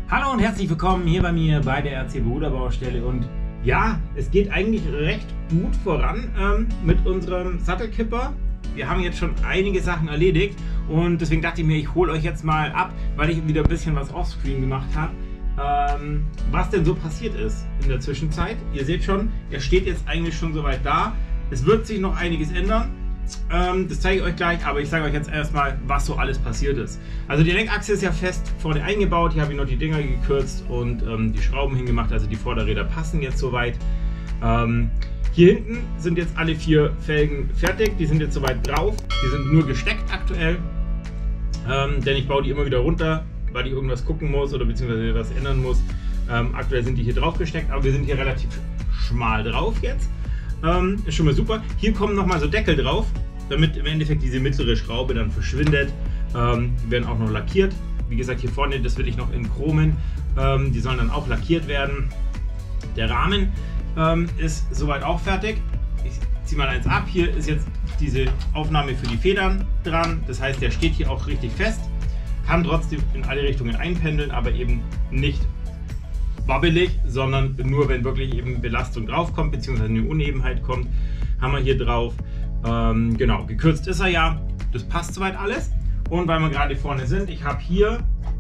Hallo und herzlich willkommen hier bei mir bei der RC Bruderbaustelle. Und ja, es geht eigentlich recht gut voran mit unserem Sattelkipper. Wir haben jetzt schon einige Sachen erledigt und deswegen dachte ich mir, ich hole euch jetzt mal ab, weil ich wieder ein bisschen was offscreen gemacht habe, was denn so passiert ist in der Zwischenzeit. Ihr seht schon, er steht jetzt eigentlich schon soweit da. Es wird sich noch einiges ändern. Das zeige ich euch gleich, aber ich sage euch jetzt erstmal, was so alles passiert ist. Also die Lenkachse ist ja fest vorne eingebaut, hier habe ich noch die Dinger gekürzt und die Schrauben hingemacht, also die Vorderräder passen jetzt soweit. Hier hinten sind jetzt alle 4 Felgen fertig, die sind jetzt soweit drauf, die sind nur gesteckt aktuell, denn ich baue die immer wieder runter, weil ich irgendwas gucken muss oder beziehungsweise was ändern muss. Aktuell sind die hier drauf gesteckt, aber wir sind hier relativ schmal drauf jetzt. Ist schon mal super. Hier kommen nochmal so Deckel drauf, damit im Endeffekt diese mittlere Schraube dann verschwindet. Die werden auch noch lackiert. Wie gesagt, hier vorne, das will ich noch in Chromen. Die sollen dann auch lackiert werden. Der Rahmen ist soweit auch fertig. Ich ziehe mal eins ab. Hier ist jetzt diese Aufnahme für die Federn dran. Das heißt, der steht hier auch richtig fest. Kann trotzdem in alle Richtungen einpendeln, aber eben nicht wabbelig, sondern nur wenn wirklich eben Belastung drauf kommt, beziehungsweise eine Unebenheit kommt, haben wir hier drauf. Genau, gekürzt ist er ja, das passt soweit alles. Und weil wir gerade vorne sind, ich habe hier,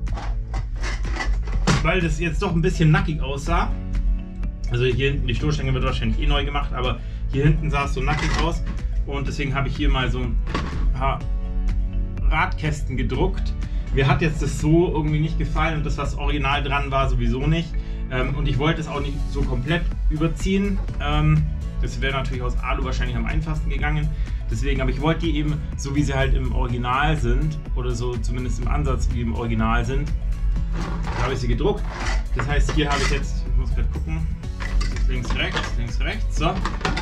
weil das jetzt doch ein bisschen nackig aussah, also hier hinten, die Stoßstange wird wahrscheinlich eh neu gemacht, aber hier hinten sah es so nackig aus und deswegen habe ich hier mal so ein paar Radkästen gedruckt. Mir hat jetzt das so irgendwie nicht gefallen und das, was original dran war, sowieso nicht. Und ich wollte es auch nicht so komplett überziehen. Das wäre natürlich aus Alu wahrscheinlich am einfachsten gegangen. Deswegen, aber ich wollte die eben, so wie sie halt im Original sind, oder so zumindest im Ansatz wie im Original sind, da habe ich sie gedruckt. Das heißt, hier habe ich jetzt, ich muss gerade gucken, links, rechts, so.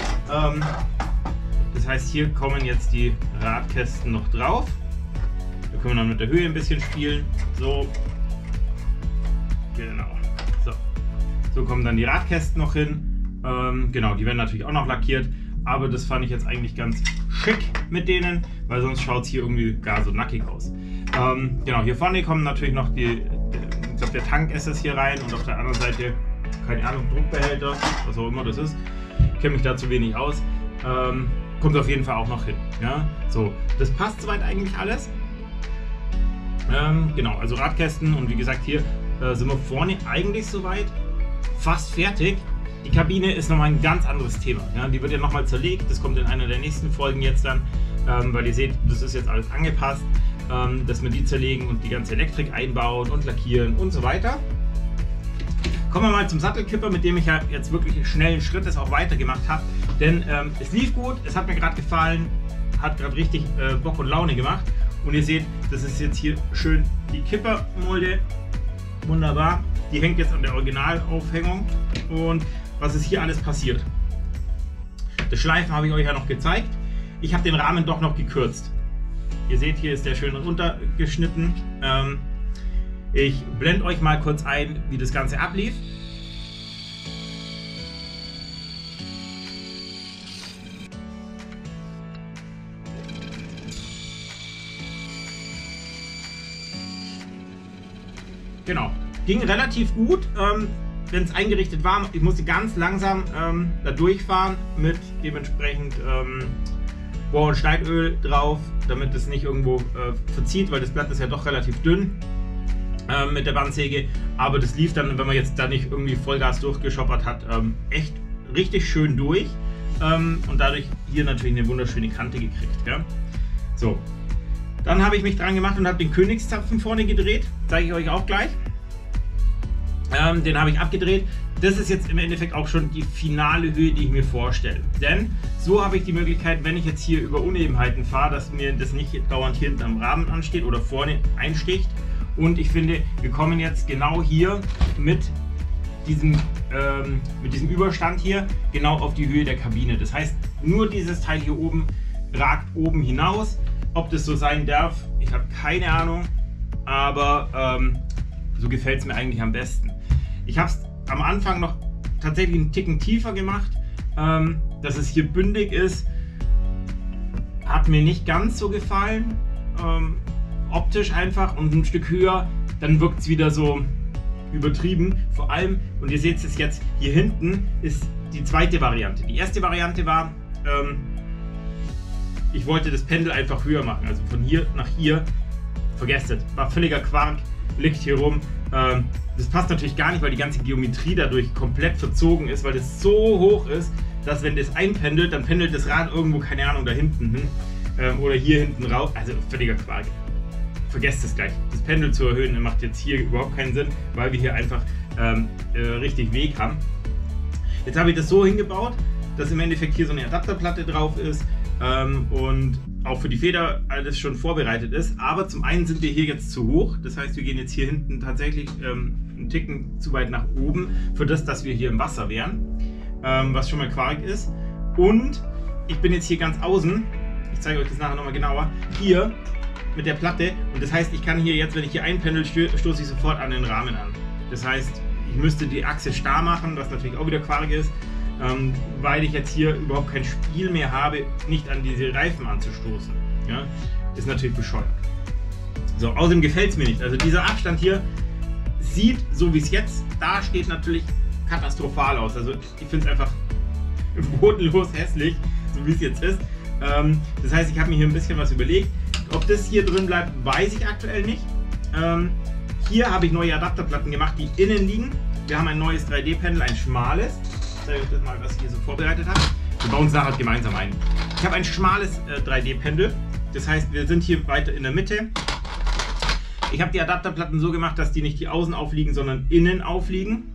Das heißt, hier kommen jetzt die Radkästen noch drauf. Da können wir dann mit der Höhe ein bisschen spielen. So, genau. So kommen dann die Radkästen noch hin. Genau, die werden natürlich auch noch lackiert. Aber das fand ich jetzt eigentlich ganz schick mit denen, weil sonst schaut es hier irgendwie gar so nackig aus. Genau, hier vorne kommen natürlich noch ich glaube der Tank ist das hier rein und auf der anderen Seite, keine Ahnung, Druckbehälter, was auch immer das ist. Ich kenne mich da zu wenig aus. Kommt auf jeden Fall auch noch hin. Ja? So, das passt soweit eigentlich alles. Genau, also Radkästen und wie gesagt, hier sind wir vorne eigentlich soweit fast fertig. Die Kabine ist nochmal ein ganz anderes Thema. Ja? Die wird ja nochmal zerlegt. Das kommt in einer der nächsten Folgen jetzt dann, weil ihr seht, das ist jetzt alles angepasst, dass wir die zerlegen und die ganze Elektrik einbauen und lackieren und so weiter. Kommen wir mal zum Sattelkipper, mit dem ich ja jetzt wirklich schnellen Schrittes auch weitergemacht habe. Denn es lief gut, es hat mir gerade gefallen, hat gerade richtig Bock und Laune gemacht. Und ihr seht, das ist jetzt hier schön die Kippermulde. Wunderbar. Die hängt jetzt an der Originalaufhängung. Und was ist hier alles passiert? Das Schleifen habe ich euch ja noch gezeigt. Ich habe den Rahmen doch noch gekürzt. Ihr seht, hier ist der schön runtergeschnitten. Ich blende euch mal kurz ein, wie das Ganze ablief. Genau, ging relativ gut, wenn es eingerichtet war. Ich musste ganz langsam da durchfahren mit dementsprechend Bohr- und Schneidöl drauf, damit es nicht irgendwo verzieht, weil das Blatt ist ja doch relativ dünn mit der Bandsäge. Aber das lief dann, wenn man jetzt da nicht irgendwie Vollgas durchgeschoppert hat, echt richtig schön durch und dadurch hier natürlich eine wunderschöne Kante gekriegt. Ja? So. Dann habe ich mich dran gemacht und habe den Königszapfen vorne gedreht. Zeige ich euch auch gleich. Den habe ich abgedreht. Das ist jetzt im Endeffekt auch schon die finale Höhe, die ich mir vorstelle. Denn so habe ich die Möglichkeit, wenn ich jetzt hier über Unebenheiten fahre, dass mir das nicht dauernd hier hinten am Rahmen ansteht oder vorne einsticht. Und ich finde, wir kommen jetzt genau hier mit diesem Überstand hier genau auf die Höhe der Kabine. Das heißt, nur dieses Teil hier oben ragt oben hinaus. Ob das so sein darf, ich habe keine Ahnung, aber so gefällt es mir eigentlich am besten. Ich habe es am Anfang noch tatsächlich einen Ticken tiefer gemacht, dass es hier bündig ist, hat mir nicht ganz so gefallen, optisch einfach, und ein Stück höher, dann wirkt es wieder so, übertrieben. Vor allem, und ihr seht es jetzt, hier hinten ist die zweite Variante. Die erste Variante war, ich wollte das Pendel einfach höher machen, also von hier nach hier. Vergesst es, war völliger Quark, liegt hier rum. Das passt natürlich gar nicht, weil die ganze Geometrie dadurch komplett verzogen ist, weil das so hoch ist, dass wenn das einpendelt, dann pendelt das Rad irgendwo, keine Ahnung, da hinten hin oder hier hinten raus. Also völliger Quark. Vergesst es gleich. Das Pendel zu erhöhen macht jetzt hier überhaupt keinen Sinn, weil wir hier einfach richtig Weg haben. Jetzt habe ich das so hingebaut, dass im Endeffekt hier so eine Adapterplatte drauf ist und auch für die Feder alles schon vorbereitet ist. Aber zum einen sind wir hier jetzt zu hoch. Das heißt, wir gehen jetzt hier hinten tatsächlich einen Ticken zu weit nach oben für das, dass wir hier im Wasser wären, was schon mal Quark ist. Und ich bin jetzt hier ganz außen. Ich zeige euch das nachher nochmal genauer. Hier mit der Platte. Und das heißt, ich kann hier jetzt, wenn ich hier einpendel, stoße ich sofort an den Rahmen an. Das heißt, ich müsste die Achse starr machen, was natürlich auch wieder Quark ist. Weil ich jetzt hier überhaupt kein Spiel mehr habe, nicht an diese Reifen anzustoßen. Ja? Ist natürlich bescheuert. So, außerdem gefällt es mir nicht. Also dieser Abstand hier sieht, so wie es jetzt da steht, natürlich katastrophal aus. Also ich finde es einfach bodenlos hässlich, so wie es jetzt ist. Das heißt, ich habe mir hier ein bisschen was überlegt. Ob das hier drin bleibt, weiß ich aktuell nicht. Hier habe ich neue Adapterplatten gemacht, die innen liegen. Wir haben ein neues 3D-Pendel, ein schmales. Ich zeige euch das mal, was ich hier so vorbereitet habe. Wir bauen es nachher gemeinsam ein. Ich habe ein schmales 3D-Pendel. Das heißt, wir sind hier weiter in der Mitte. Ich habe die Adapterplatten so gemacht, dass die nicht die außen aufliegen, sondern innen aufliegen.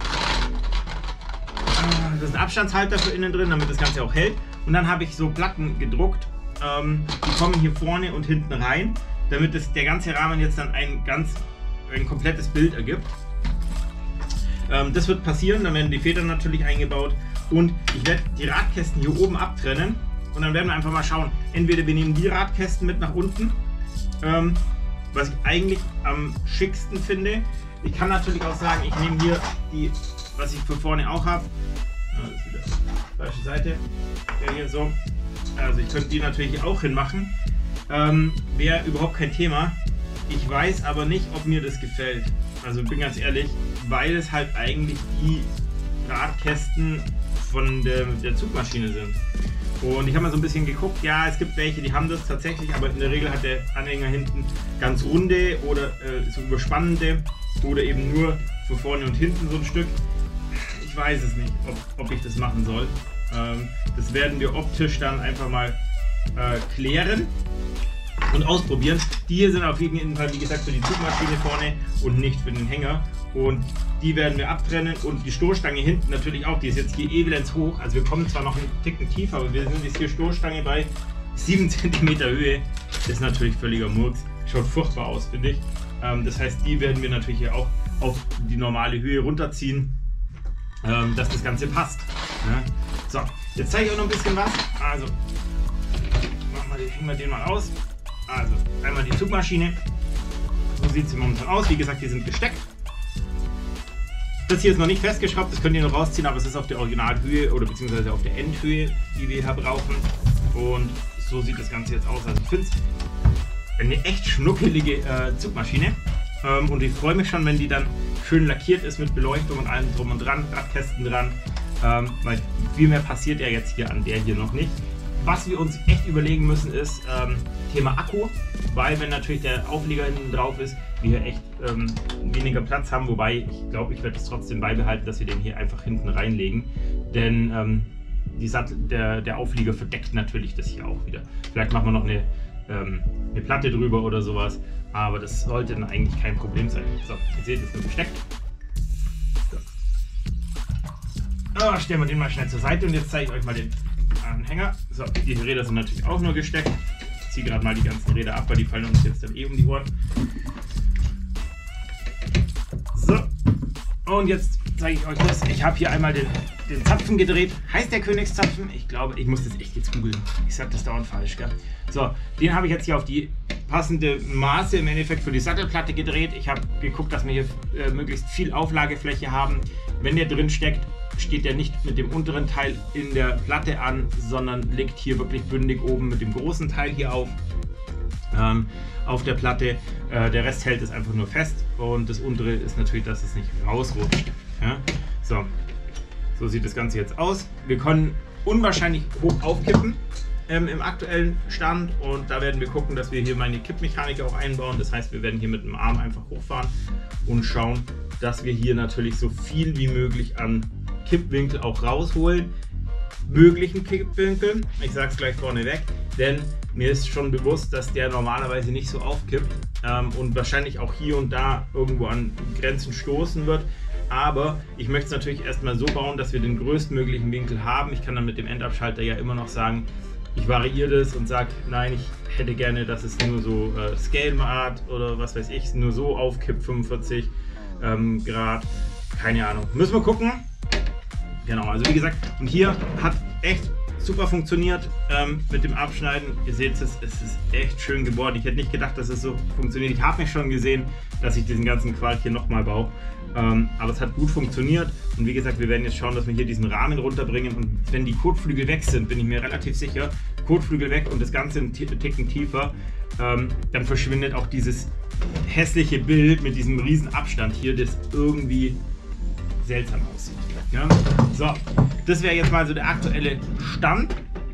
Da ist ein Abstandshalter für innen drin, damit das Ganze auch hält. Und dann habe ich so Platten gedruckt. Die kommen hier vorne und hinten rein, damit der ganze Rahmen jetzt dann ein komplettes Bild ergibt. Das wird passieren, dann werden die Federn natürlich eingebaut und ich werde die Radkästen hier oben abtrennen und dann werden wir einfach mal schauen, entweder wir nehmen die Radkästen mit nach unten, was ich eigentlich am schicksten finde. Ich kann natürlich auch sagen, ich nehme hier die, was ich für vorne auch habe, das ist wieder die falsche Seite, ja, hier so, also ich könnte die natürlich auch hinmachen, wäre überhaupt kein Thema. Ich weiß aber nicht, ob mir das gefällt. Also bin ganz ehrlich, weil es halt eigentlich die Radkästen von der Zugmaschine sind. Und ich habe mal so ein bisschen geguckt, ja, es gibt welche, die haben das tatsächlich, aber in der Regel hat der Anhänger hinten ganz runde oder so überspannende oder eben nur für vorne und hinten so ein Stück. Ich weiß es nicht, ob ich das machen soll. Das werden wir optisch dann einfach mal klären und ausprobieren. Die hier sind auf jeden Fall, wie gesagt, für die Zugmaschine vorne und nicht für den Hänger. Und die werden wir abtrennen und die Stoßstange hinten natürlich auch. Die ist jetzt hier elends hoch. Also wir kommen zwar noch einen Ticken tiefer, aber wir sind jetzt hier Stoßstange bei 7 cm Höhe. Das ist natürlich völliger Murks. Schaut furchtbar aus, finde ich. Das heißt, die werden wir natürlich hier auch auf die normale Höhe runterziehen, dass das Ganze passt. Ja. So, jetzt zeige ich euch noch ein bisschen was. Also, hängen wir den mal aus. Also, einmal die Zugmaschine. So sieht sie momentan aus. Wie gesagt, die sind gesteckt. Das hier ist noch nicht festgeschraubt, das könnt ihr noch rausziehen, aber es ist auf der Originalhöhe oder beziehungsweise auf der Endhöhe, die wir hier brauchen. Und so sieht das Ganze jetzt aus. Also ich finde es eine echt schnuckelige Zugmaschine. Und ich freue mich schon, wenn die dann schön lackiert ist mit Beleuchtung und allem drum und dran, Radkästen dran. Weil viel mehr passiert ja jetzt hier an der hier noch nicht. Was wir uns echt überlegen müssen ist Thema Akku, weil wenn natürlich der Auflieger hinten drauf ist, wir hier echt weniger Platz haben, wobei ich glaube, ich werde es trotzdem beibehalten, dass wir den hier einfach hinten reinlegen, denn der Auflieger verdeckt natürlich das hier auch wieder. Vielleicht machen wir noch eine Platte drüber oder sowas, aber das sollte dann eigentlich kein Problem sein. So, ihr seht, es ist nur gesteckt. So. Stellen wir den mal schnell zur Seite und jetzt zeige ich euch mal den Anhänger. So, die Räder sind natürlich auch nur gesteckt. Ich ziehe gerade mal die ganzen Räder ab, weil die fallen uns jetzt dann eh um die Ohren. So, und jetzt zeige ich euch das. Ich habe hier einmal den Zapfen gedreht. Heißt der Königszapfen? Ich glaube, ich muss das echt jetzt googeln. Ich sage das dauernd falsch, gell? So, den habe ich jetzt hier auf die passende Maße im Endeffekt für die Sattelplatte gedreht. Ich habe geguckt, dass wir hier möglichst viel Auflagefläche haben. Wenn der drin steckt, steht der nicht mit dem unteren Teil in der Platte an, sondern liegt hier wirklich bündig oben mit dem großen Teil hier auf. auf der Platte. Der Rest hält es einfach nur fest und das untere ist natürlich, dass es nicht rausrutscht. Ja? So sieht das Ganze jetzt aus. Wir können unwahrscheinlich hoch aufkippen im aktuellen Stand und da werden wir gucken, dass wir hier meine Kippmechanik auch einbauen. Das heißt, wir werden hier mit dem Arm einfach hochfahren und schauen, dass wir hier natürlich so viel wie möglich an Kippwinkel auch rausholen. Möglichen Kippwinkel, ich sage es gleich vorneweg, denn mir ist schon bewusst, dass der normalerweise nicht so aufkippt und wahrscheinlich auch hier und da irgendwo an Grenzen stoßen wird. Aber ich möchte es natürlich erstmal so bauen, dass wir den größtmöglichen Winkel haben. Ich kann dann mit dem Endabschalter ja immer noch sagen, ich variiere das und sage, nein, ich hätte gerne, dass es nur so Scale-Art oder was weiß ich, nur so aufkippt, 45 Grad, keine Ahnung. Müssen wir gucken. Genau, also wie gesagt, und hier hat echt super funktioniert mit dem Abschneiden. Ihr seht es ist echt schön geworden. Ich hätte nicht gedacht, dass es so funktioniert. Ich habe mich schon gesehen, dass ich diesen ganzen Quark hier nochmal baue. Aber es hat gut funktioniert. Und wie gesagt, wir werden jetzt schauen, dass wir hier diesen Rahmen runterbringen. Und wenn die Kotflügel weg sind, bin ich mir relativ sicher, Kotflügel weg und das Ganze einen Ticken tiefer, dann verschwindet auch dieses hässliche Bild mit diesem riesen Abstand hier, das irgendwie seltsam aussieht. Ja? So, das wäre jetzt mal so der aktuelle Stand.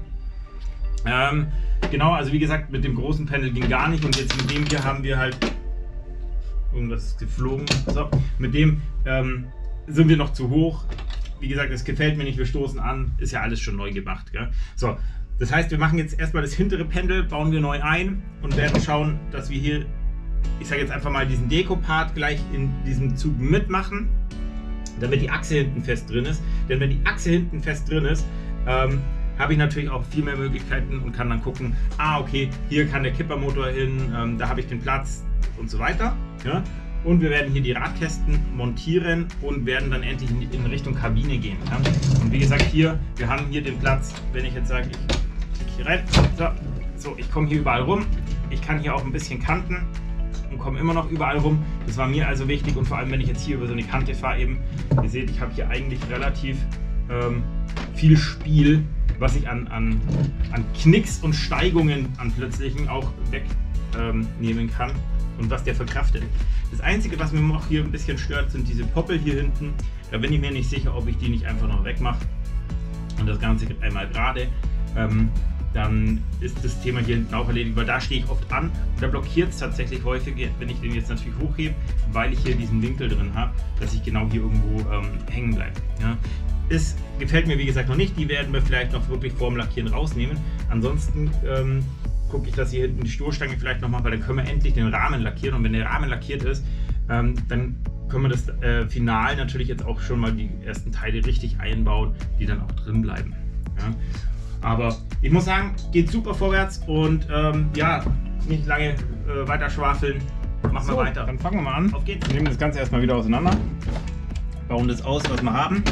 Genau, also wie gesagt, mit dem großen Panel ging gar nicht und jetzt mit dem hier haben wir halt, irgendwas ist geflogen, so, mit dem sind wir noch zu hoch. Wie gesagt, es gefällt mir nicht, wir stoßen an, ist ja alles schon neu gemacht. Gell? So, das heißt, wir machen jetzt erstmal das hintere Pendel, bauen wir neu ein und werden schauen, dass wir hier, ich sage jetzt einfach mal, diesen Deko-Part gleich in diesem Zug mitmachen, damit die Achse hinten fest drin ist. Denn wenn die Achse hinten fest drin ist, habe ich natürlich auch viel mehr Möglichkeiten und kann dann gucken, okay, hier kann der Kippermotor hin, da habe ich den Platz und so weiter. Ja? Und wir werden hier die Radkästen montieren und werden dann endlich in Richtung Kabine gehen. Ja? Und wie gesagt, hier, wir haben hier den Platz, wenn ich jetzt sage, ich klicke hier rein, so, ich komme hier überall rum, ich kann hier auch ein bisschen kanten und komme immer noch überall rum. Das war mir also wichtig und vor allem, wenn ich jetzt hier über so eine Kante fahre eben, ihr seht, ich habe hier eigentlich relativ viel Spiel, was ich an Knicks und Steigungen an plötzlichen auch wegnehmen kann und was der verkraftet. Das Einzige, was mir noch hier ein bisschen stört, sind diese Poppel hier hinten. Da bin ich mir nicht sicher, ob ich die nicht einfach noch wegmache und das Ganze einmal gerade. Dann ist das Thema hier hinten auch erledigt, weil da stehe ich oft an und da blockiert es tatsächlich häufig, wenn ich den jetzt natürlich hochhebe, weil ich hier diesen Winkel drin habe, dass ich genau hier irgendwo hängen bleibe. Ja. Es gefällt mir wie gesagt noch nicht, die werden wir vielleicht noch wirklich vorm Lackieren rausnehmen. Ansonsten gucke ich, dass hier hinten die Stoßstange vielleicht noch mache, weil dann können wir endlich den Rahmen lackieren und wenn der Rahmen lackiert ist, dann können wir das final natürlich jetzt auch schon mal die ersten Teile richtig einbauen, die dann auch drin bleiben. Ja. Aber ich muss sagen, geht super vorwärts und ja, nicht lange weiter schwafeln. Machen wir weiter. Dann fangen wir mal an. Auf geht's. Wir nehmen das Ganze erstmal wieder auseinander. Bauen das aus, was wir haben.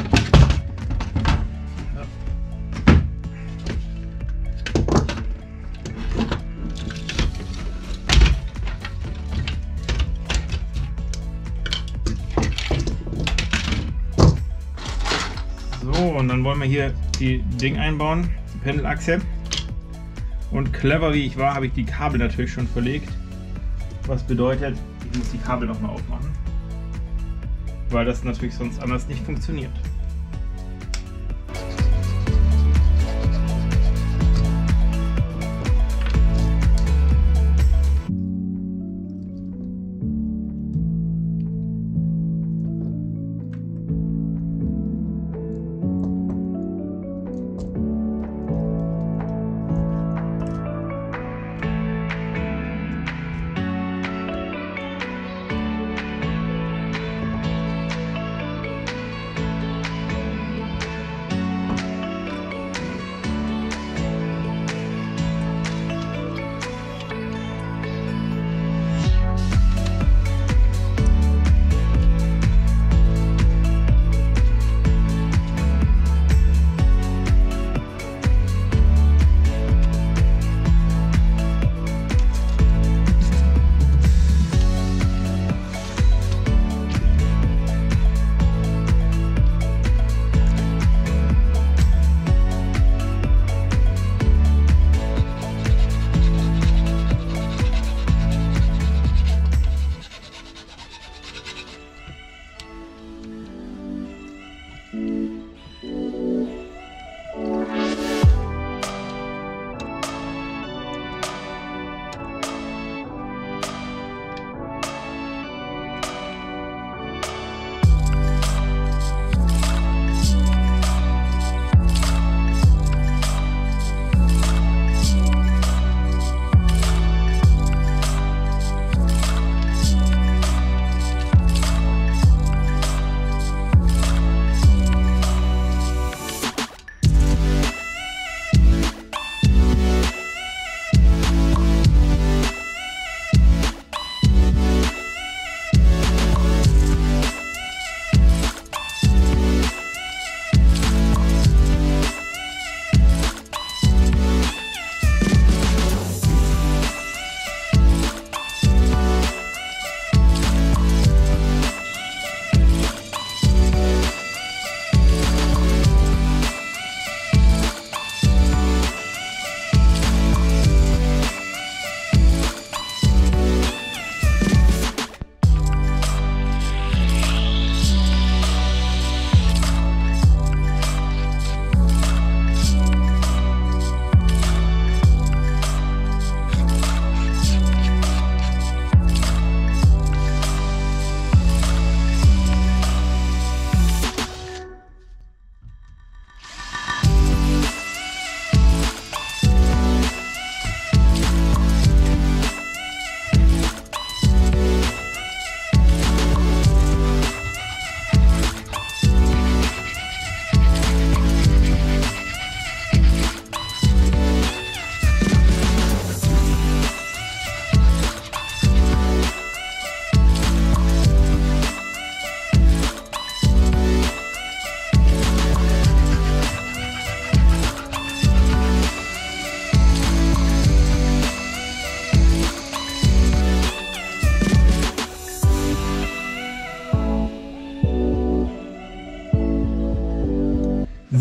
So, und dann wollen wir hier die Ding einbauen. Pendelachse und clever wie ich war, habe ich die Kabel natürlich schon verlegt, was bedeutet, ich muss die Kabel noch mal aufmachen, weil das natürlich sonst anders nicht funktioniert.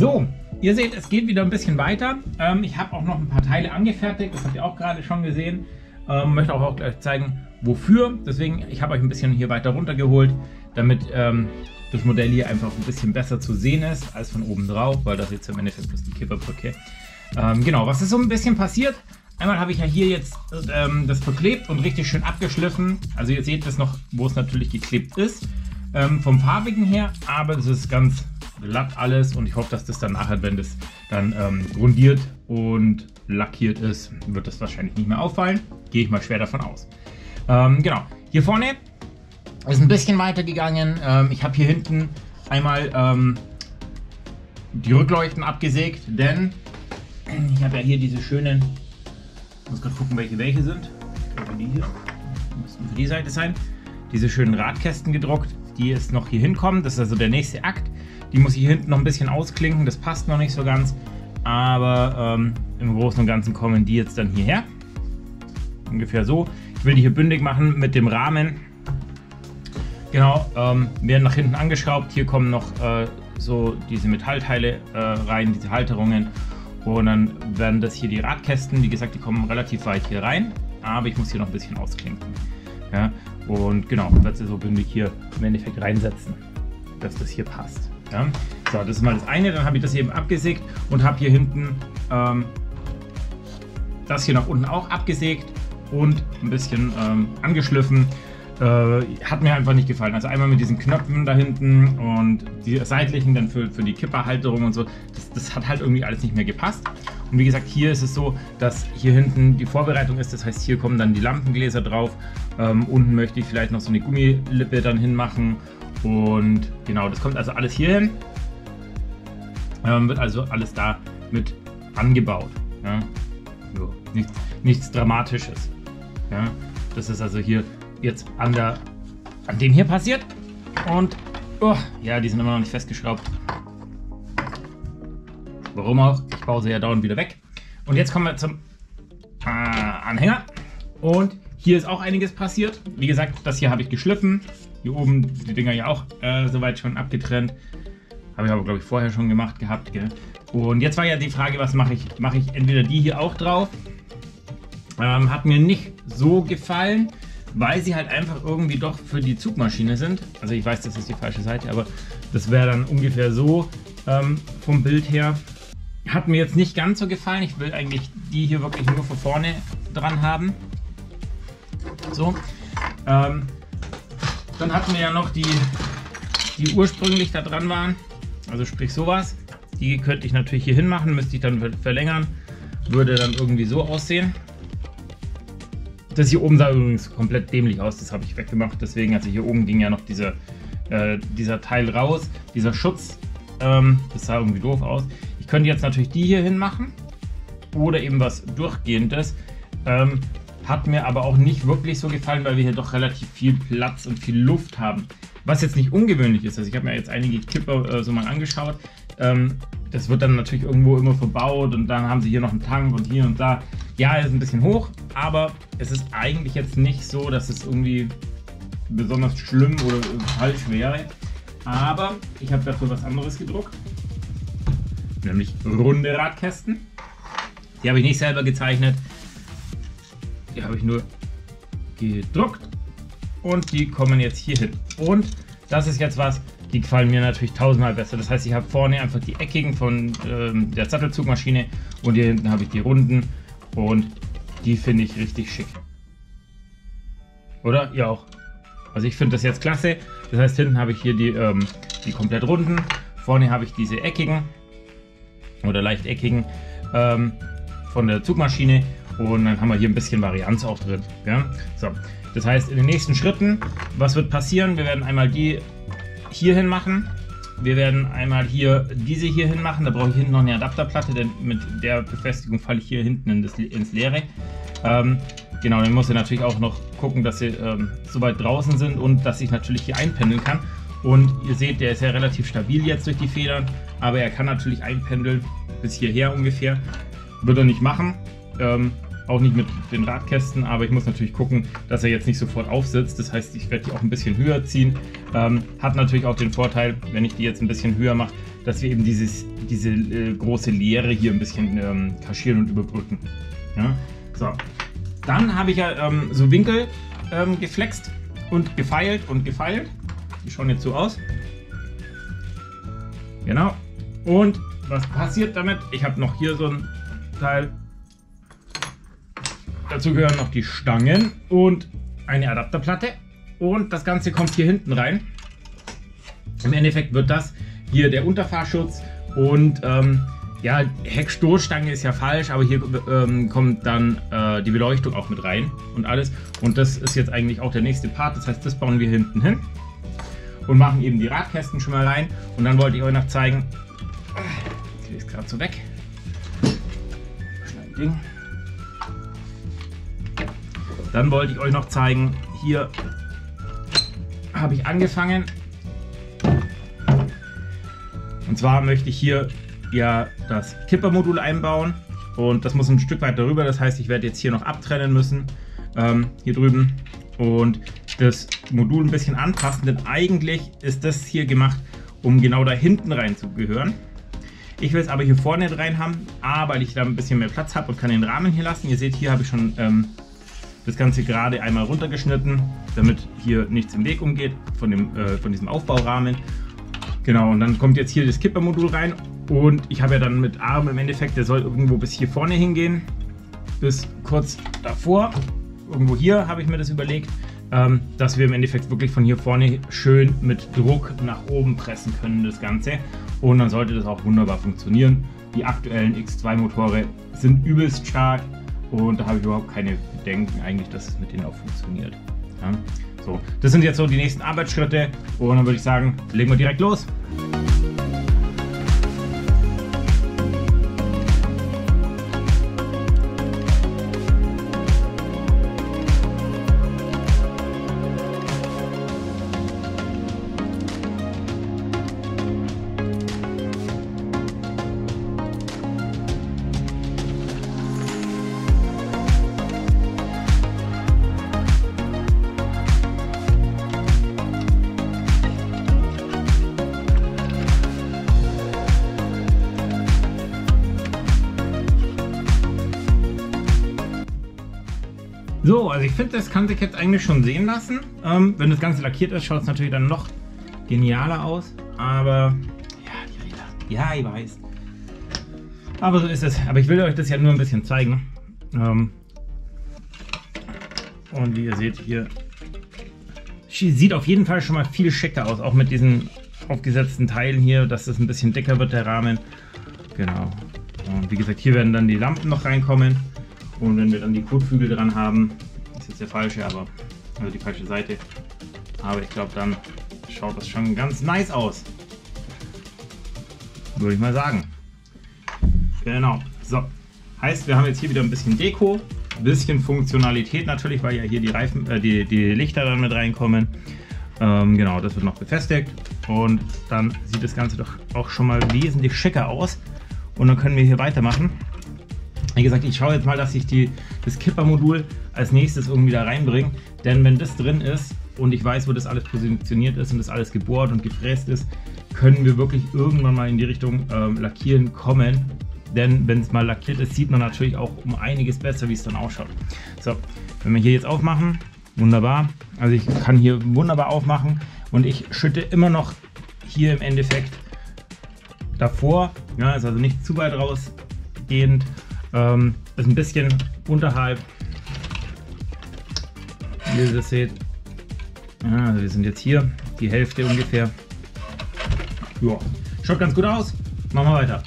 So, ihr seht, es geht wieder ein bisschen weiter. Ich habe auch noch ein paar Teile angefertigt, das habt ihr auch gerade schon gesehen. Möchte auch gleich zeigen, wofür. Deswegen, ich habe euch ein bisschen hier weiter runtergeholt, damit das Modell hier einfach ein bisschen besser zu sehen ist als von oben drauf, weil das jetzt im Endeffekt bloß die Kipperbrücke. Genau, was ist so ein bisschen passiert? Einmal habe ich ja hier jetzt das verklebt und richtig schön abgeschliffen. Also ihr seht das noch, wo es natürlich geklebt ist, vom farbigen her, aber es ist ganz glatt alles und ich hoffe, dass das dann nachher, wenn das dann grundiert und lackiert ist, wird das wahrscheinlich nicht mehr auffallen. Gehe ich mal schwer davon aus. Genau, hier vorne ist ein bisschen weiter gegangen. Ich habe hier hinten einmal die Rückleuchten abgesägt, denn ich habe ja hier diese schönen, ich muss gerade gucken, welche sind. Ich glaube, die hier müssten für die Seite sein. Diese schönen Radkästen gedruckt, die jetzt noch hier hinkommen. Das ist also der nächste Akt. Die muss ich hier hinten noch ein bisschen ausklinken, das passt noch nicht so ganz. Aber im Großen und Ganzen kommen die jetzt dann hierher. Ungefähr so. Ich will die hier bündig machen mit dem Rahmen. Genau, werden nach hinten angeschraubt. Hier kommen noch so diese Metallteile rein, diese Halterungen. Und dann werden das hier die Radkästen, wie gesagt, die kommen relativ weit hier rein, aber ich muss hier noch ein bisschen ausklinken. Ja, und genau, werde sie so bündig hier im Endeffekt reinsetzen, dass das hier passt. Ja. So, das ist mal das eine, dann habe ich das eben abgesägt und habe hier hinten das hier nach unten auch abgesägt und ein bisschen angeschliffen. Hat mir einfach nicht gefallen. Also einmal mit diesen Knöpfen da hinten und die seitlichen dann für die Kipperhalterung und so. Das hat halt irgendwie alles nicht mehr gepasst. Und wie gesagt, hier ist es so, dass hier hinten die Vorbereitung ist. Das heißt, hier kommen dann die Lampengläser drauf. Unten möchte ich vielleicht noch so eine Gummilippe dann hinmachen. Und genau, das kommt also alles hier hin. Wird also alles da mit angebaut. Ja? So, nichts Dramatisches. Ja? Das ist also hier jetzt an dem hier passiert. Und oh, ja, die sind immer noch nicht festgeschraubt. Warum auch? Ich baue sie ja dauernd wieder weg. Und jetzt kommen wir zum Anhänger. Und hier ist auch einiges passiert. Wie gesagt, das hier habe ich geschliffen. Hier oben die Dinger ja auch soweit schon abgetrennt. Habe ich aber, glaube ich, vorher schon gemacht gehabt. Gell? Und jetzt war ja die Frage, was mache ich? Mache ich entweder die hier auch drauf? Hat mir nicht so gefallen, weil sie halt einfach irgendwie doch für die Zugmaschine sind. Also ich weiß, das ist die falsche Seite, aber das wäre dann ungefähr so vom Bild her. Hat mir jetzt nicht ganz so gefallen. Ich will eigentlich die hier wirklich nur von vorne dran haben. So. Dann hatten wir ja noch die ursprünglich da dran waren. Also sprich sowas. Die könnte ich natürlich hier hin machen, müsste ich dann verlängern. Würde dann irgendwie so aussehen. Das hier oben sah übrigens komplett dämlich aus, das habe ich weggemacht, deswegen, also hier oben ging ja noch dieser Teil raus, dieser Schutz, das sah irgendwie doof aus. Ich könnte jetzt natürlich die hier hin machen oder eben was Durchgehendes, hat mir aber auch nicht wirklich so gefallen, weil wir hier doch relativ viel Platz und viel Luft haben. Was jetzt nicht ungewöhnlich ist, also ich habe mir jetzt einige Kipper so mal angeschaut, das wird dann natürlich irgendwo immer verbaut und dann haben sie hier noch einen Tank und hier und da. Ja, ist ein bisschen hoch, aber es ist eigentlich jetzt nicht so, dass es irgendwie besonders schlimm oder falsch wäre. Aber ich habe dafür was anderes gedruckt, nämlich runde Radkästen. Die habe ich nicht selber gezeichnet, die habe ich nur gedruckt und die kommen jetzt hier hin. Und das ist jetzt was, die gefallen mir natürlich tausendmal besser. Das heißt, ich habe vorne einfach die eckigen von der Sattelzugmaschine und hier hinten habe ich die runden. Und die finde ich richtig schick. Oder? Ihr auch. Also ich finde das jetzt klasse. Das heißt, hinten habe ich hier die komplett runden. Vorne habe ich diese eckigen oder leicht eckigen von der Zugmaschine. Und dann haben wir hier ein bisschen Varianz auch drin. Ja? So. Das heißt, in den nächsten Schritten, was wird passieren? Wir werden einmal die hier hin machen. Wir werden einmal hier diese hier hin machen. Da brauche ich hinten noch eine Adapterplatte, denn mit der Befestigung falle ich hier hinten ins Leere. Genau, dann muss ich natürlich auch noch gucken, dass sie so weit draußen sind und dass ich natürlich hier einpendeln kann. Und ihr seht, der ist ja relativ stabil jetzt durch die Federn, aber er kann natürlich einpendeln bis hierher ungefähr. Wird er nicht machen, auch nicht mit den Radkästen, aber ich muss natürlich gucken, dass er jetzt nicht sofort aufsitzt. Das heißt, ich werde die auch ein bisschen höher ziehen. Hat natürlich auch den Vorteil, wenn ich die jetzt ein bisschen höher mache, dass wir eben diese große Leere hier ein bisschen kaschieren und überbrücken. Ja? So. Dann habe ich ja so Winkel geflext und gefeilt und gefeilt. Die schauen jetzt so aus. Genau. Und was passiert damit? Ich habe noch hier so ein Teil. Dazu gehören noch die Stangen und eine Adapterplatte. Und das Ganze kommt hier hinten rein. Im Endeffekt wird das hier der Unterfahrschutz und ja, Heckstoßstange ist ja falsch, aber hier kommt dann die Beleuchtung auch mit rein und alles. Und das ist jetzt eigentlich auch der nächste Part. Das heißt, das bauen wir hinten hin und machen eben die Radkästen schon mal rein. Und dann wollte ich euch noch zeigen, ich kriege es gerade so weg. Schnell Ding. Dann wollte ich euch noch zeigen, hier habe ich angefangen. Und zwar möchte ich hier ja das Kippermodul einbauen und das muss ein Stück weit darüber. Das heißt, ich werde jetzt hier noch abtrennen müssen, hier drüben, und das Modul ein bisschen anpassen, denn eigentlich ist das hier gemacht, um genau da hinten rein zu gehören. Ich will es aber hier vorne rein haben, weil ich da ein bisschen mehr Platz habe und kann den Rahmen hier lassen. Ihr seht, hier habe ich schon das Ganze gerade einmal runtergeschnitten, damit hier nichts im Weg umgeht von diesem Aufbaurahmen. Genau, und dann kommt jetzt hier das Kippermodul rein und ich habe ja dann mit Arm im Endeffekt, der soll irgendwo bis hier vorne hingehen, bis kurz davor. Irgendwo hier habe ich mir das überlegt, dass wir im Endeffekt wirklich von hier vorne schön mit Druck nach oben pressen können, das Ganze. Und dann sollte das auch wunderbar funktionieren. Die aktuellen X2 Motoren sind übelst stark. Und da habe ich überhaupt keine Bedenken eigentlich, dass es mit denen auch funktioniert. Ja, so, das sind jetzt so die nächsten Arbeitsschritte und dann würde ich sagen, legen wir direkt los. So, also ich finde, das kann sich jetzt eigentlich schon sehen lassen. Wenn das Ganze lackiert ist, schaut es natürlich dann noch genialer aus. Aber ja, die Räder. Ja, ich weiß. Aber so ist es. Aber ich will euch das ja nur ein bisschen zeigen. Und wie ihr seht hier, sieht auf jeden Fall schon mal viel schicker aus. Auch mit diesen aufgesetzten Teilen hier, dass das ein bisschen dicker wird, der Rahmen. Genau. Und wie gesagt, hier werden dann die Lampen noch reinkommen. Und wenn wir dann die Kotflügel dran haben, ist jetzt der falsche, also die falsche Seite. Aber ich glaube, dann schaut das schon ganz nice aus. Würde ich mal sagen. Genau. So. Heißt, wir haben jetzt hier wieder ein bisschen Deko, ein bisschen Funktionalität natürlich, weil ja hier die Reifen, die Lichter dann mit reinkommen. Genau, das wird noch befestigt. Und dann sieht das Ganze doch auch schon mal wesentlich schicker aus. Und dann können wir hier weitermachen. Wie gesagt, ich schaue jetzt mal, dass ich das Kippermodul als nächstes irgendwie da reinbringe. Denn wenn das drin ist und ich weiß, wo das alles positioniert ist und das alles gebohrt und gefräst ist, können wir wirklich irgendwann mal in die Richtung Lackieren kommen. Denn wenn es mal lackiert ist, sieht man natürlich auch um einiges besser, wie es dann ausschaut. So, wenn wir hier jetzt aufmachen, wunderbar. Also ich kann hier wunderbar aufmachen und ich schütte immer noch hier im Endeffekt davor. Ja, ist also nicht zu weit rausgehend. Ist ein bisschen unterhalb, wie ihr das seht. Ja, also wir sind jetzt hier, die Hälfte ungefähr. Ja, schaut ganz gut aus. Machen wir weiter.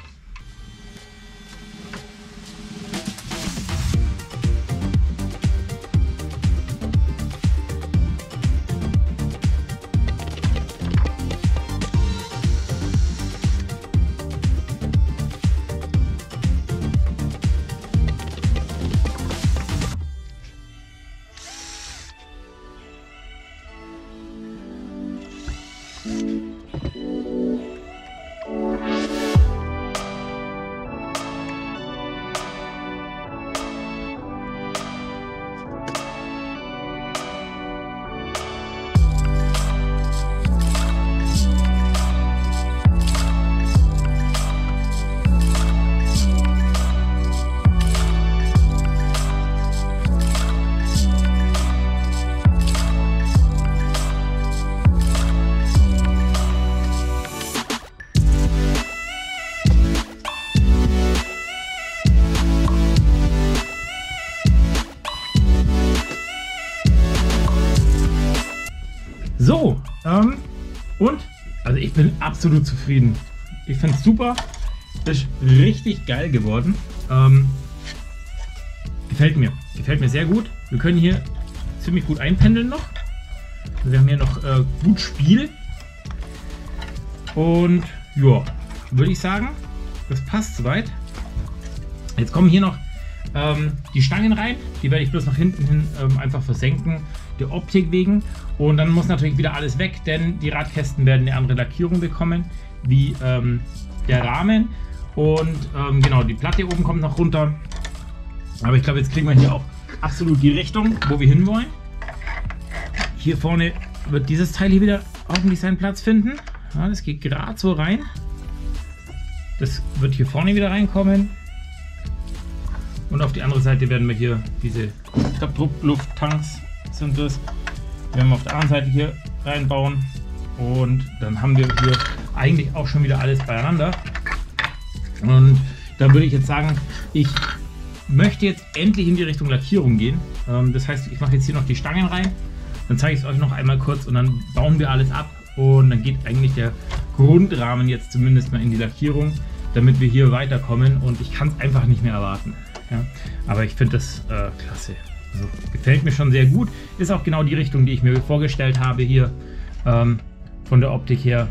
Und, also ich bin absolut zufrieden. Ich finde es super. Ist richtig geil geworden. Gefällt mir. Gefällt mir sehr gut. Wir können hier ziemlich gut einpendeln noch. Wir haben hier noch gut Spiel. Und ja, würde ich sagen, das passt soweit. Jetzt kommen hier noch die Stangen rein. Die werde ich bloß nach hinten hin einfach versenken, der Optik wegen. Und dann muss natürlich wieder alles weg, denn die Radkästen werden eine andere Lackierung bekommen, wie der Rahmen. Und genau, die Platte oben kommt noch runter. Aber ich glaube, jetzt kriegen wir hier auch absolut die Richtung, wo wir hinwollen. Hier vorne wird dieses Teil hier wieder hoffentlich seinen Platz finden. Ja, das geht gerade so rein. Das wird hier vorne wieder reinkommen. Und auf die andere Seite werden wir hier diese, ich glaube, Drucklufttanks sind das. Werden wir auf der anderen Seite hier reinbauen. Und dann haben wir hier eigentlich auch schon wieder alles beieinander. Und dann würde ich jetzt sagen, ich möchte jetzt endlich in die Richtung Lackierung gehen. Das heißt, ich mache jetzt hier noch die Stangen rein. Dann zeige ich es euch noch einmal kurz und dann bauen wir alles ab. Und dann geht eigentlich der Grundrahmen jetzt zumindest mal in die Lackierung, damit wir hier weiterkommen. Und ich kann es einfach nicht mehr erwarten. Ja? Aber ich finde das klasse. Also, gefällt mir schon sehr gut. Ist auch genau die Richtung, die ich mir vorgestellt habe hier von der Optik her.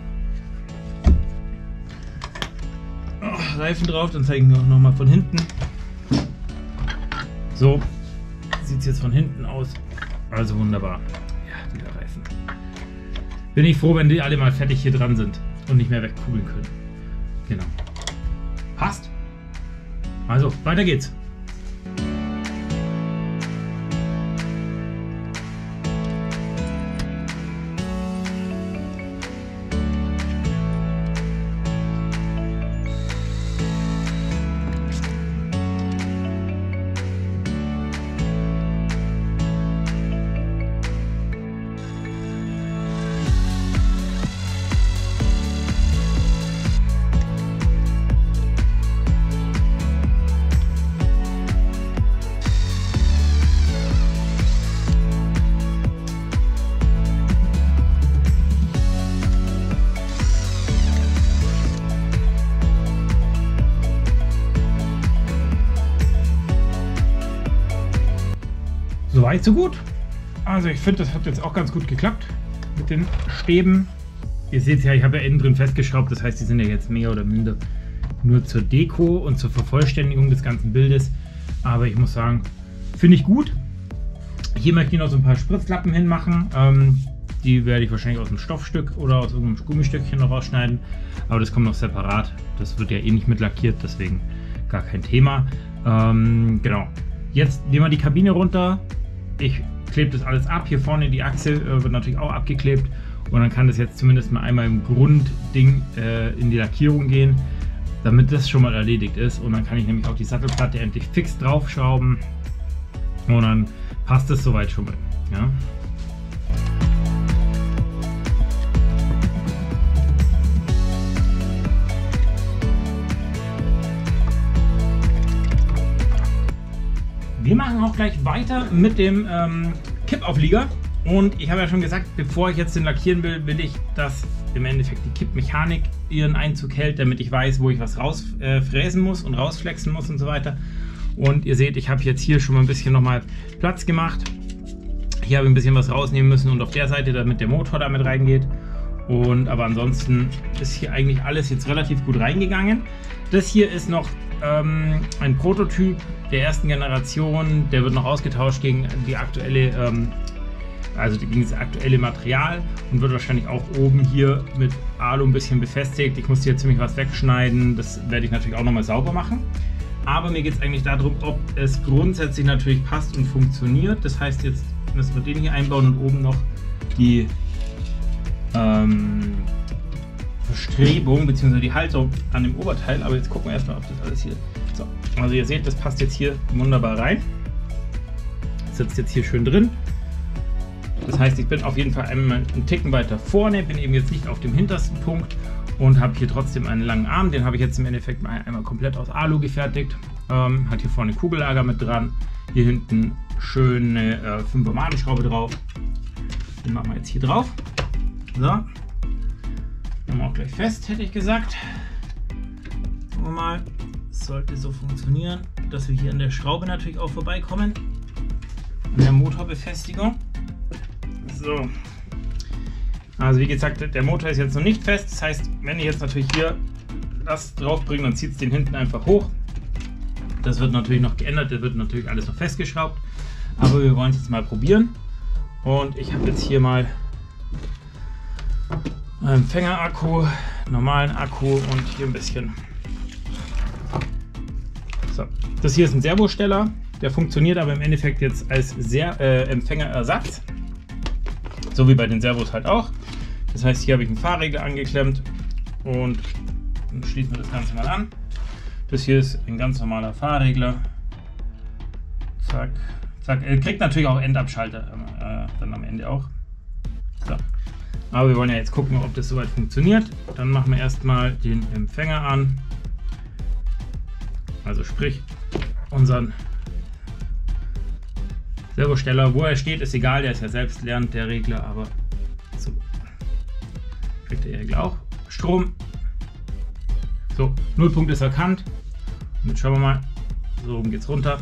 Reifen drauf, dann zeige ich mir auch noch mal von hinten. So sieht es jetzt von hinten aus. Also wunderbar. Ja, dieser Reifen. Bin ich froh, wenn die alle mal fertig hier dran sind und nicht mehr wegkugeln können. Genau. Passt. Also, weiter geht's. Soweit, so gut. Also ich finde, das hat jetzt auch ganz gut geklappt mit den Stäben. Ihr seht es ja, ich habe ja innen drin festgeschraubt, das heißt, die sind ja jetzt mehr oder minder nur zur Deko und zur Vervollständigung des ganzen Bildes. Aber ich muss sagen, finde ich gut. Hier möchte ich noch so ein paar Spritzlappen hinmachen. Die werde ich wahrscheinlich aus einem Stoffstück oder aus irgendeinem Gummistückchen noch rausschneiden. Aber das kommt noch separat. Das wird ja eh nicht mit lackiert, deswegen gar kein Thema. Genau. Jetzt nehmen wir die Kabine runter. Ich klebe das alles ab. Hier vorne die Achse wird natürlich auch abgeklebt. Und dann kann das jetzt zumindest mal einmal im Grundding in die Lackierung gehen, damit das schon mal erledigt ist. Und dann kann ich nämlich auch die Sattelplatte endlich fix draufschrauben. Und dann passt es soweit schon mal. Ja? Wir machen auch gleich weiter mit dem Kippauflieger. Und ich habe ja schon gesagt, bevor ich jetzt den lackieren will, will ich, dass im Endeffekt die Kippmechanik ihren Einzug hält, damit ich weiß, wo ich was rausfräsen muss und rausflexen muss und so weiter. Und ihr seht, ich habe jetzt hier schon mal ein bisschen nochmal Platz gemacht. Hier habe ich ein bisschen was rausnehmen müssen und auf der Seite, damit der Motor damit reingeht. Aber ansonsten ist hier eigentlich alles jetzt relativ gut reingegangen. Das hier ist noch ein Prototyp der ersten Generation. Der wird noch ausgetauscht gegen die aktuelle, gegen das aktuelle Material und wird wahrscheinlich auch oben hier mit Alu ein bisschen befestigt. Ich muss hier ziemlich was wegschneiden. Das werde ich natürlich auch nochmal sauber machen. Aber mir geht es eigentlich darum, ob es grundsätzlich natürlich passt und funktioniert. Das heißt, jetzt müssen wir den hier einbauen und oben noch die Verstrebung bzw. die Halterung an dem Oberteil. Aber jetzt gucken wir erstmal, ob das alles hier... So, also ihr seht, das passt jetzt hier wunderbar rein. Sitzt jetzt hier schön drin. Das heißt, ich bin auf jeden Fall einen Ticken weiter vorne, bin eben jetzt nicht auf dem hintersten Punkt und habe hier trotzdem einen langen Arm. Den habe ich jetzt im Endeffekt mal einmal komplett aus Alu gefertigt. Hat hier vorne Kugellager mit dran. Hier hinten schöne 5er Madenschraube drauf. Den machen wir jetzt hier drauf. So, Machen wir auch gleich fest, hätte ich gesagt. Gucken wir mal. Es sollte so funktionieren, dass wir hier an der Schraube natürlich auch vorbeikommen. An der Motorbefestigung. So. Also wie gesagt, der Motor ist jetzt noch nicht fest. Das heißt, wenn ich jetzt natürlich hier das drauf bringe, dann zieht es den hinten einfach hoch. Das wird natürlich noch geändert, das wird natürlich alles noch festgeschraubt. Aber wir wollen es jetzt mal probieren. Und ich habe jetzt hier mal einen Empfängerakku, normalen Akku und hier ein bisschen. So. Das hier ist ein Servosteller, der funktioniert aber im Endeffekt jetzt als Empfängerersatz. So wie bei den Servos halt auch. Das heißt, hier habe ich einen Fahrregler angeklemmt und dann schließen wir das Ganze mal an. Das hier ist ein ganz normaler Fahrregler. Zack, zack. Er kriegt natürlich auch Endabschalter dann am Ende auch. So. Aber wir wollen ja jetzt gucken, ob das soweit funktioniert. Dann machen wir erstmal den Empfänger an. Also sprich unseren Servosteller, wo er steht, ist egal, der ist ja selbst lernend, der Regler, aber so kriegt der Regler auch Strom. So, Nullpunkt ist erkannt. Und jetzt schauen wir mal, so oben geht's runter.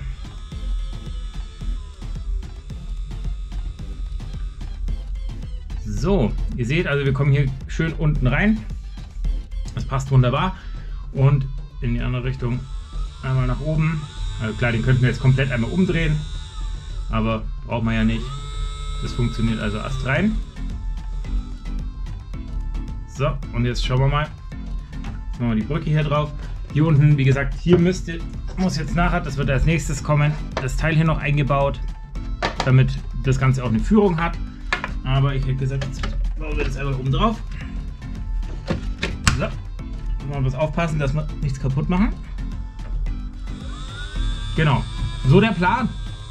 So, ihr seht, also wir kommen hier schön unten rein. Das passt wunderbar. Und in die andere Richtung einmal nach oben. Also klar, den könnten wir jetzt komplett einmal umdrehen. Aber braucht man ja nicht. Das funktioniert also erst rein. So, und jetzt schauen wir mal. Jetzt machen wir die Brücke hier drauf. Hier unten, wie gesagt, hier muss jetzt nachher, das wird als nächstes kommen, das Teil hier noch eingebaut, damit das Ganze auch eine Führung hat. Aber ich hätte gesagt, jetzt bauen wir das einfach oben drauf. So, mal was aufpassen, dass wir nichts kaputt machen. Genau, so der Plan.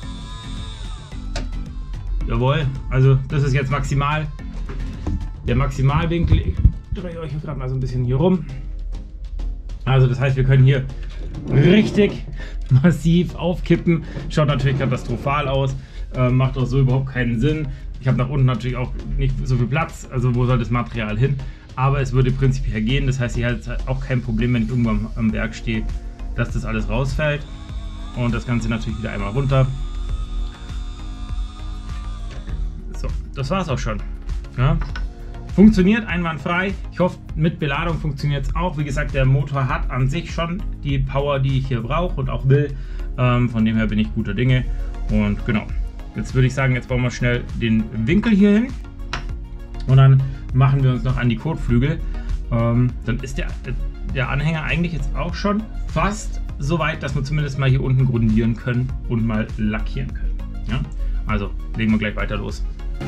Jawohl, also das ist jetzt maximal der Maximalwinkel. Ich drehe euch gerade mal so ein bisschen hier rum. Also das heißt, wir können hier richtig massiv aufkippen. Schaut natürlich katastrophal aus, macht auch so überhaupt keinen Sinn. Ich habe nach unten natürlich auch nicht so viel Platz, also wo soll das Material hin? Aber es würde prinzipiell gehen, das heißt, ich hätte auch kein Problem, wenn ich irgendwann am Werk stehe, dass das alles rausfällt. Und das Ganze natürlich wieder einmal runter. So, das war es auch schon. Ja. Funktioniert einwandfrei. Ich hoffe, mit Beladung funktioniert es auch. Wie gesagt, der Motor hat an sich schon die Power, die ich hier brauche und auch will. Von dem her bin ich guter Dinge. Und genau, jetzt würde ich sagen, jetzt bauen wir schnell den Winkel hier hin. Und dann machen wir uns noch an die Kotflügel. Dann ist der Anhänger eigentlich jetzt auch schon fast so weit, dass wir zumindest mal hier unten grundieren können und mal lackieren können. Ja? Also legen wir gleich weiter los.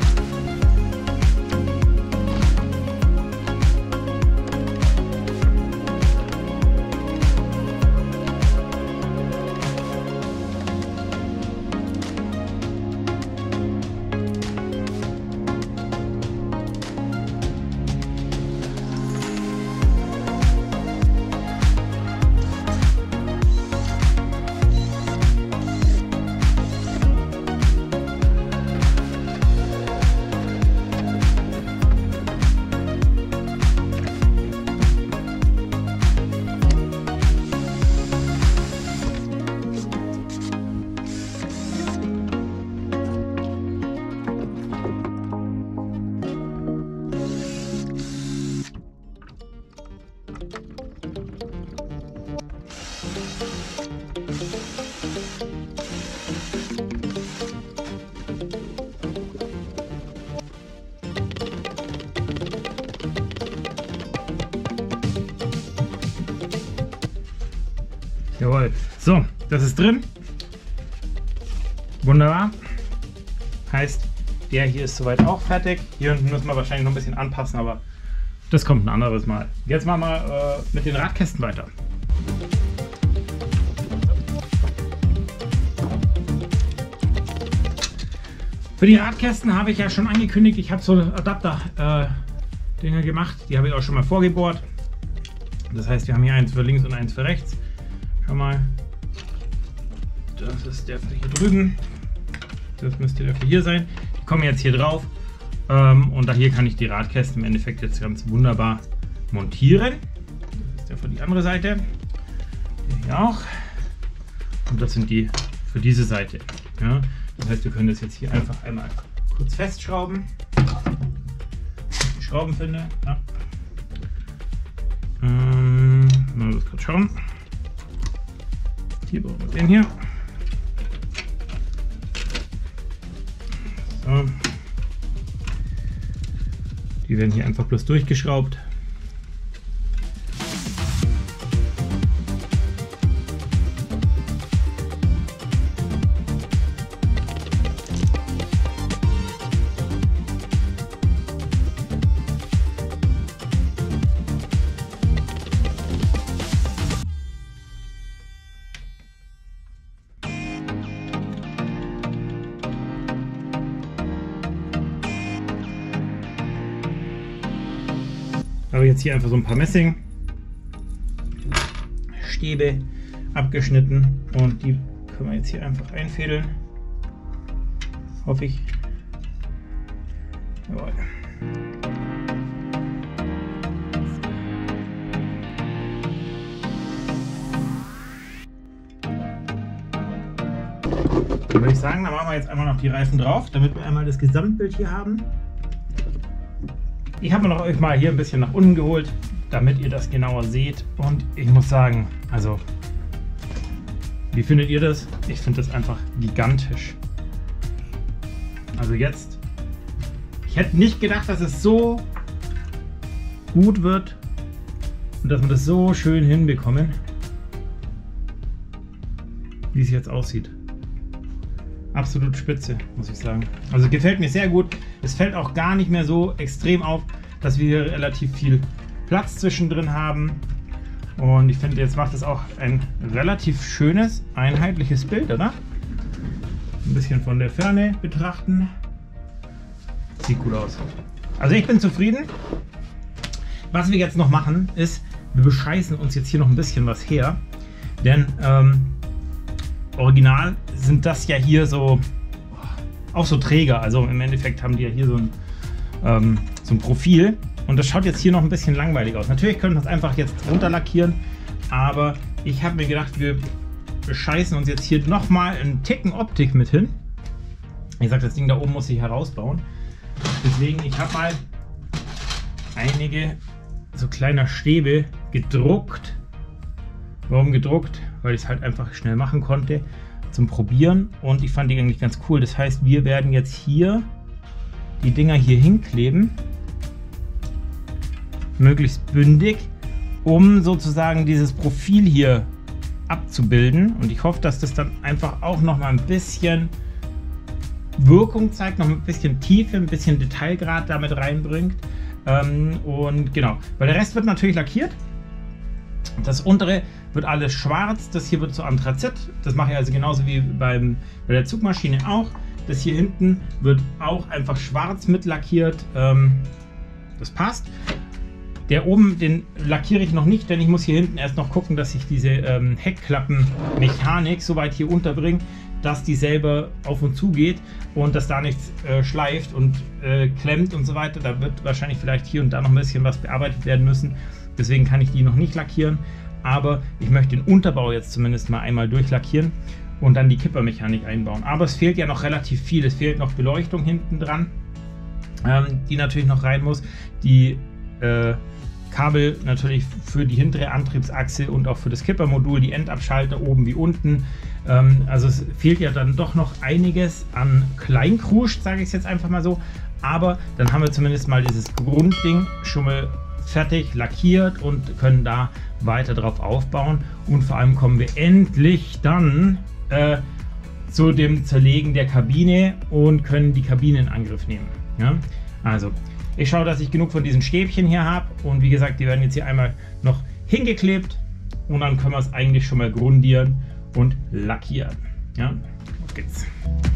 Jawohl. So, das ist drin. Wunderbar. Heißt, der hier ist soweit auch fertig. Hier unten müssen wir wahrscheinlich noch ein bisschen anpassen, aber das kommt ein anderes Mal. Jetzt machen wir mit den Radkästen weiter. Für die Radkästen habe ich ja schon angekündigt, ich habe so Adapter-Dinger gemacht. Die habe ich auch schon mal vorgebohrt. Das heißt, wir haben hier eins für links und eins für rechts. Schau mal, das ist der für hier drüben, das müsste der für hier sein. Die kommen jetzt hier drauf und da hier kann ich die Radkästen im Endeffekt jetzt ganz wunderbar montieren. Das ist der für die andere Seite. Der hier auch. Und das sind die für diese Seite. Ja, das heißt, wir können das jetzt hier einfach einmal kurz festschrauben. Die Schrauben finde. Ja. Mal das kurz schauen. Hier brauchen wir den hier. So. Die werden hier einfach bloß durchgeschraubt. habe jetzt hier einfach so ein paar Messingstäbe abgeschnitten und die können wir jetzt hier einfach einfädeln. Hoffe ich. Jawohl. Dann würde ich sagen, dann machen wir jetzt einmal noch die Reifen drauf, damit wir einmal das Gesamtbild hier haben. Ich habe mir noch euch mal hier ein bisschen nach unten geholt, damit ihr das genauer seht. Und ich muss sagen, also, wie findet ihr das? Ich finde das einfach gigantisch. Also jetzt, ich hätte nicht gedacht, dass es so gut wird und dass wir das so schön hinbekommen, wie es jetzt aussieht. Absolut spitze, muss ich sagen. Also gefällt mir sehr gut. Es fällt auch gar nicht mehr so extrem auf, dass wir hier relativ viel Platz zwischendrin haben. Und ich finde, jetzt macht es auch ein relativ schönes, einheitliches Bild, oder? Ein bisschen von der Ferne betrachten. Sieht gut aus. Also ich bin zufrieden. Was wir jetzt noch machen, ist, wir bescheißen uns jetzt hier noch ein bisschen was her. Denn original sind das ja hier so auch so Träger. Also im Endeffekt haben die ja hier so ein Profil. Und das schaut jetzt hier noch ein bisschen langweilig aus. Natürlich können wir das einfach jetzt runter lackieren. Aber ich habe mir gedacht, wir bescheißen uns jetzt hier nochmal einen Ticken Optik mit hin. Ich sage, das Ding da oben muss ich herausbauen. Deswegen, ich habe mal einige so kleiner Stäbe gedruckt. Warum gedruckt? Weil ich es halt einfach schnell machen konnte zum Probieren. Und ich fand die eigentlich ganz cool. Das heißt, wir werden jetzt hier die Dinger hier hinkleben. Möglichst bündig, um sozusagen dieses Profil hier abzubilden. Und ich hoffe, dass das dann einfach auch noch mal ein bisschen Wirkung zeigt, noch ein bisschen Tiefe, ein bisschen Detailgrad damit reinbringt. Und genau, weil der Rest wird natürlich lackiert. Das untere wird alles schwarz, das hier wird zu Anthrazit. Das mache ich also genauso wie bei der Zugmaschine auch. Das hier hinten wird auch einfach schwarz mit lackiert. Das passt. Der oben, den lackiere ich noch nicht, denn ich muss hier hinten erst noch gucken, dass ich diese Heckklappenmechanik so weit hier unterbringe, dass die selber auf und zu geht und dass da nichts schleift und klemmt und so weiter. Da wird wahrscheinlich vielleicht hier und da noch ein bisschen was bearbeitet werden müssen. Deswegen kann ich die noch nicht lackieren. Aber ich möchte den Unterbau jetzt zumindest mal einmal durchlackieren und dann die Kippermechanik einbauen. Aber es fehlt ja noch relativ viel. Es fehlt noch Beleuchtung hinten dran, die natürlich noch rein muss. Die Kabel natürlich für die hintere Antriebsachse und auch für das Kippermodul, die Endabschalter oben wie unten. Also es fehlt ja dann doch noch einiges an Kleinkrusch, sage ich es jetzt einfach mal so. Aber dann haben wir zumindest mal dieses Grundding schon mal fertig lackiert und können da weiter drauf aufbauen. Und vor allem kommen wir endlich dann zu dem Zerlegen der Kabine und können die Kabine in Angriff nehmen. Ja? Also ich schaue, dass ich genug von diesen Stäbchen hier habe und wie gesagt, die werden jetzt hier einmal noch hingeklebt und dann können wir es eigentlich schon mal grundieren und lackieren. Ja, auf geht's.